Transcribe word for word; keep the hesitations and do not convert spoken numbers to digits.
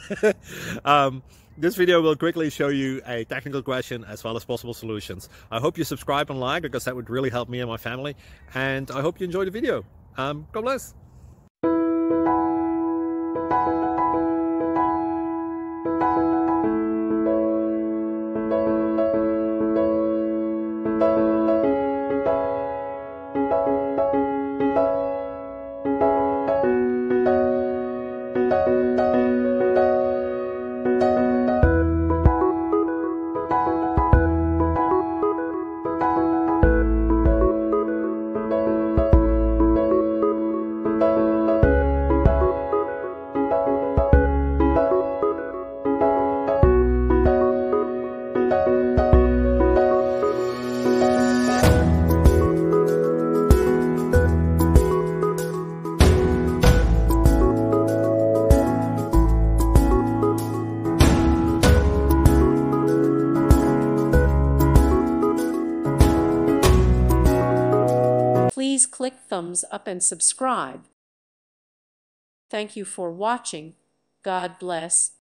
um, this video will quickly show you a technical question as well as possible solutions. I hope you subscribe and like, because that would really help me and my family. And I hope you enjoy the video. Um, God bless. Please click thumbs up and subscribe. Thank you for watching. God bless.